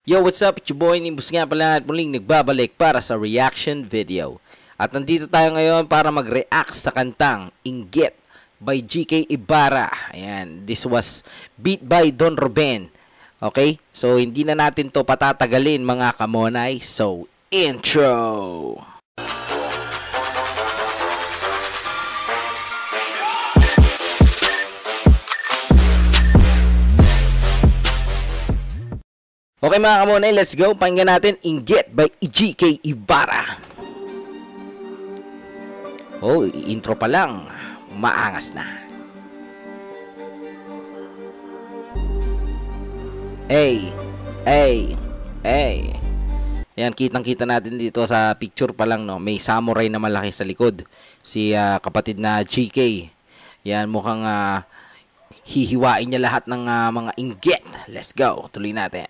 Yo, what's up? It's your boy, Nimbus nga pala at muling nagbabalik para sa reaction video. At nandito tayo ngayon para mag-react sa kantang I.N.G.G.I.T by GCASH. Ayan, this was beat by DONRUBEN. Okay? So, hindi na natin to patatagalin mga kamonay. So, intro! Okay mga kamonay, let's go. Pakinggan natin I.N.G.G.I.T by GCASH. Oh, intro pa lang. Maangas na. Hey. Yan, kitang-kita natin dito sa picture pa lang, no. May samurai na malaki sa likod. Si kapatid na GK. Yan, mukhang hihiwain niya lahat ng mga I.N.G.G.I.T. Let's go. Tuloy natin.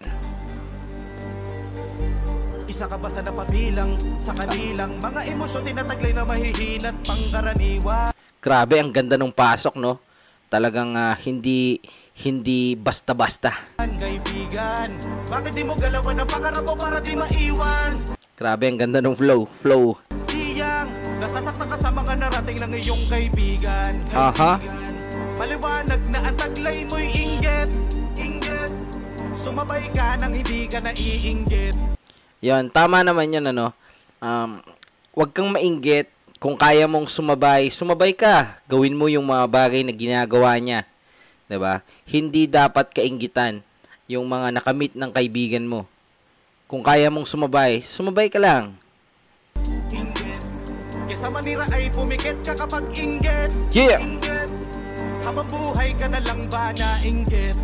Isa ka ba sa napabilang sa kanilang mga emosyon tinataglay na mahihinat pangkaraniwan? Grabe, ang ganda ng pasok, no? Talagang hindi basta-basta. Kaibigan, bakit di mo galawan ang pangarap mo para di maiwan? Grabe, ang ganda ng flow. Iyang, nasasaktan ka sa mga narating ng iyong kaibigan. Maliwanag na ang taglay mo'y inggit. Sumabay ka nang hindi ka naiinggit. Yan, tama naman yun, ano. Huwag kang mainggit. Kung kaya mong sumabay ka. Gawin mo yung mga bagay na ginagawa niya. 'Di ba? Hindi dapat kainggitan yung mga nakamit ng kaibigan mo. Kung kaya mong sumabay ka lang. Inggit. Kesa manira ay pumikit ka kapag inggit. Yeah. Inggit. Habang buhay ka na lang ba na inggit?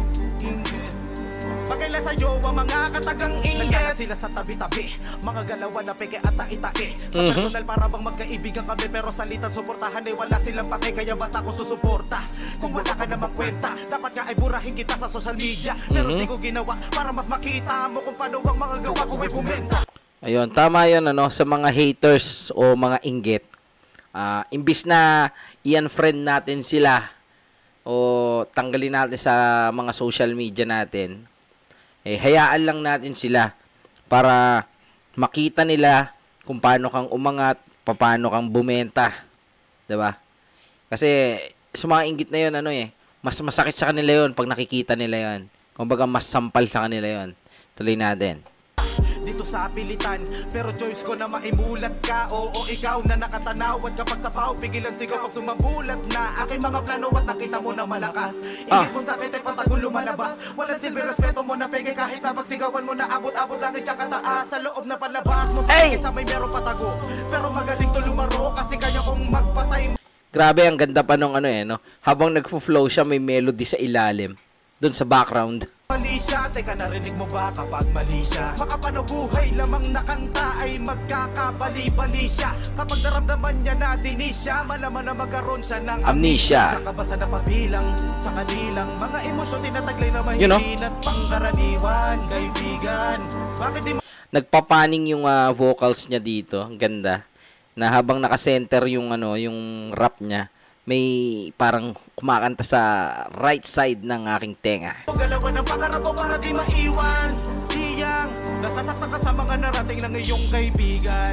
Pagkaila sa'yo ang mga katagang inggit. Nagkalat sila sa tabi-tabi, mga galawan na peke at tae-tae. Sa personal para bang magkaibigan kami, pero salitan suportahan ay wala silang pake. Kaya ba't ako susuporta? Kung wala ka namang kwenta, dapat nga ay burahin kita sa social media. Pero di ko ginawa para mas makita mo kung paano ang mga gawa ko ay bumenta. Ayun, tama yun, ano, sa mga haters o mga inggit. Imbis na i-unfriend natin sila o tanggalin natin sa mga social media natin, hayaan lang natin sila para makita nila kung paano kang umangat, paano kang bumenta. 'Di ba? Kasi sa mga inggit na 'yon, mas masakit sa kanila 'yon pag nakikita nila 'yon. Kumbaga mas sampal sa kanila 'yon. Tuloy natin. Dito sa pilitan, pero choice ko na maimulat ka. Oo, ikaw na nakatanawad kapag sa pao, pigilan sigaw pag sumabulat na aking mga plano at nakita mo na malakas. Ingit mo sa akin ay patagong lumalabas. Walang silbi, respeto mo na peke kahit na pagsigawan mo na abot-abot langit tsaka taas. Sa loob na palabas mo, bakit sa may meron patago. Pero magaling to lumaro kasi kaya kong magpatay. Grabe, ang ganda pa nung habang nagfo-flow siya, may melody sa ilalim, dun sa background. Mali siya, teka narinig mo ba kapag mali siya? Makapanabuhay lamang nakanta ay magkakabali-bali siya. Kapag naramdaman niya na dinis siya, malaman na magkaroon siya ng amnesia. Sa kabasa na pabilang sa kanilang mga emosyon tinataglay na mahihinat pangkaraniwan. Kaibigan, bakit di mo... Nagpapaning yung vocals niya dito, ang ganda. Na habang nakasenter yung yung rap niya, may parang kumakanta sa right side ng aking tenga. Galawan ng pangarap mo para di maiwan. Iyang, nasasaktan ka sa mga narating ng iyong kaibigan.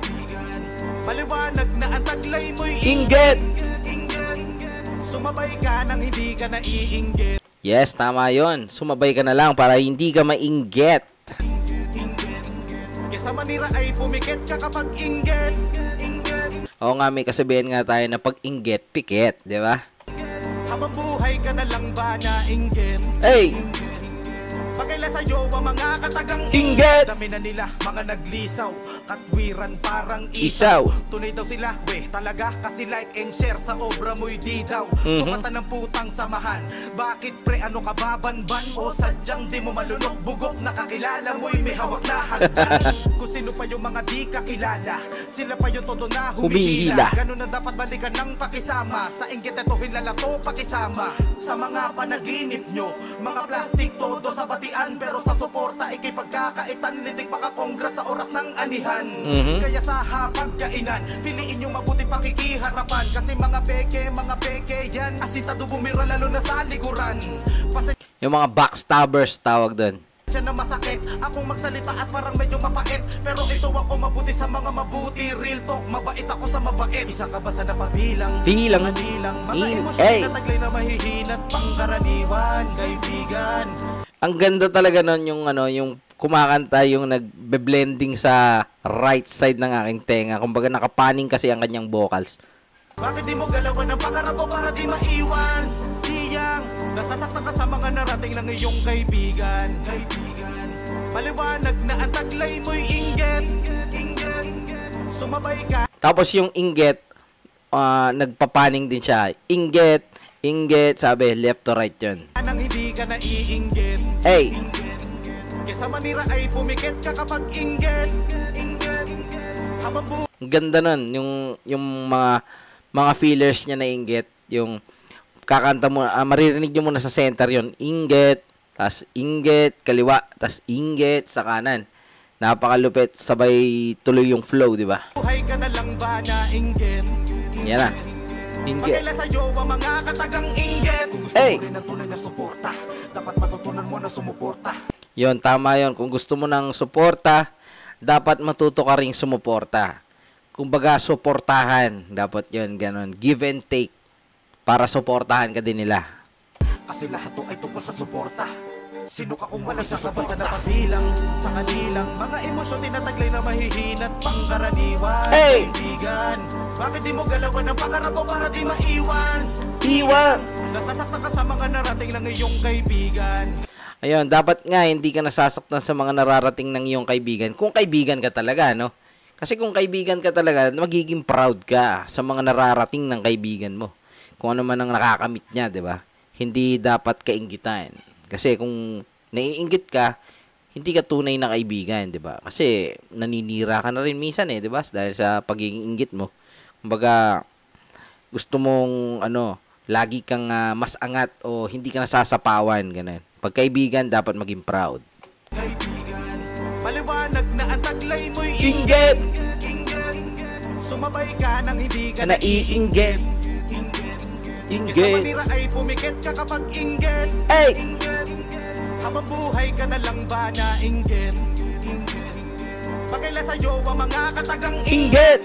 Maliwanag na ang taglay mo'y inggit. Sumabay ka nang hindi ka naiinggit. Yes, tama yon. Sumabay ka na lang para hindi ka mainggit. Kesa manira ay pumikit ka kapag inggit. Oo nga, may kasabihan nga tayo na pag inggit, pikit, di ba? Habang buhay ka na lang ba na inggit? Pagkaila sa'yo ang mga katagang inggit. Dami na nila mga naglisaw, katwiran parang isaw. Tunay daw sila, talaga kasi like and share sa obra mo'y di daw. Sukatan ng putang samahan. Bakit pre, ano ka babanban? O sadyang di mo malunok bugok, nakakilala mo'y may hawak na hagdan. Kung sino pa yung mga di kakilala, sila pa yung todo na humihila. Ganun na dapat balikan ng pakisama. Sa inggit ito hinlalato pakisama. Sa mga panaginip nyo, mga plastic todo sa bati. Pero sa suporta ikay pagkakaitan, litig maka-congrats sa oras ng anihan. Kaya sa hapagkainan, piliin yung mabuti pakikiharapan. Kasi mga peke yan, asintado bumira lalo na sa likuran. Yung mga backstabbers tawag doon. siya na masakit. Akong magsalita at parang medyo mapait, pero ito ako mabuti sa mga mabuti. Real talk, mabait ako sa mabait. Isa ka ba sa napabilang? Bilang. Mga emosyon na taglay na mahihinat pangkaraniwan, kaibigan. Ang ganda talaga nun yung yung kumakanta, yung nagbe-blending sa right side ng aking tenga. Kumbaga nakapaning kasi ang kanyang vocals. Bakit di mo galawan ang pangarap mo para di maiwan? Diyang, nasasaktan ka sa mga narating ng iyong kaibigan. Paliwanag na ang taglay mo'y inggit. Sumabay ka. Tapos yung inggit, nagpapaning din siya. Inggit, sabi, left to right yun. Nang hindi ka naiinggit. Hey! Kesa manira ay pumikit ka kapag inggit. Habang Ganda nun, yung mga feelers niya na inggit, yung kakanta mo, maririnig nyo muna sa center yon, inggit, tas inggit, kaliwa, tas inggit sa kanan. Napakalupit, sabay tuloy yung flow, di ba? buhay ka na lang ba na inggit? Yan na. Inggit. Pagkaila sa'yo ang mga katagang inggit. Kung gusto Hey! mo rin ng tunay na suporta, dapat matutunan mo na sumuporta. Yon, tama yon. Kung gusto mo ng suporta, dapat matuto ka ring sumuporta. Kumbaga, suportahan. Dapat yon, ganon. Give and take. Para suportahan ka din nila. Kasi lahat to ay tungkol sa suporta. Sino ka kung wala sa suporta? Sa napabilang, sa kanilang mga emosyon tinataglay na mahihinat pangkaraniwan. Hey! Kaibigan, bakit di mo galawan ang pangarap mo para di maiwan? Iwan! Nasasaktan ka sa mga narating ng iyong kaibigan. Ayun, dapat nga hindi ka nasasaktan sa mga nararating ng iyong kaibigan. Kung kaibigan ka talaga, no? Kasi kung kaibigan ka talaga, magiging proud ka sa mga nararating ng kaibigan mo. Kung ano man ang nakakamit niya, 'di ba? Hindi dapat kainggitan. Kasi kung naiinggit ka, hindi ka tunay na kaibigan, 'di ba? Kasi naninira ka na rin minsan 'di ba? Dahil sa pagiging inggit mo. Kumbaga gusto mong lagi kang mas angat o hindi ka nasasapawan, ganun. Pag kaibigan, dapat maging proud. Kaibigan, paliwanag na ang taglay mo'y Inggit! Sumabay ka nang hindi ka naiinggit. Kesa Inggit. manira ay pumikit ka kapag inggit. Hey! Habang buhay ka na lang ba na inggit? Pagkaila sa'yo ang mga katagang Inggit!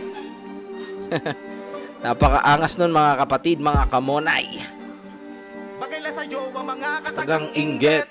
Napakaangas nun mga kapatid, mga kamonay. Pagkaila sa'yo ang mga katagang Tagang inggit.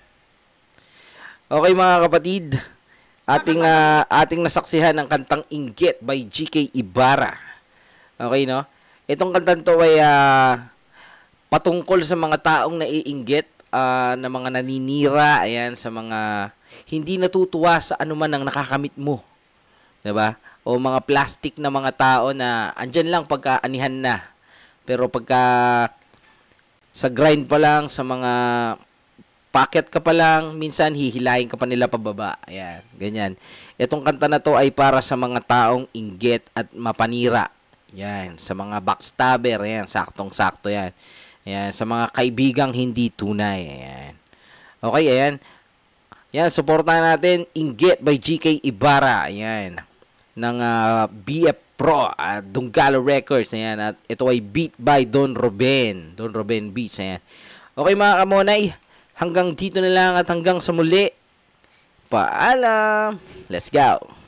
Okay mga kapatid, ating nasaksihan ng kantang Inggit by G.K.Ibarra. Okay, no? Itong kantang to ay patungkol sa mga taong naiinggit, na mga naninira, ayan, sa mga hindi natutuwa sa anuman ang nakakamit mo. 'Di ba? O mga plastic na mga tao na andyan lang pagka anihan na. Pero pagka sa grind pa lang, sa mga packet ka pa lang, minsan hihilahin ka pa nila pababa. Ayan, ganyan. Itong kanta na to ay para sa mga taong inggit at mapanira. Yan, sa mga backstabber, ayan, saktong-sakto yan. Ayan, sa mga kaibigang hindi tunay. Ayan. Okay, ayan. Yan, supportahan natin Inggit by GCASH. Ayan. Ng BF Pro, Dongalo Records. Ayan, at ito ay beat by Donruben. Donruben Beats. Ayan. Okay mga kamonay, hanggang dito na lang at hanggang sa muli. Paalam. Let's go.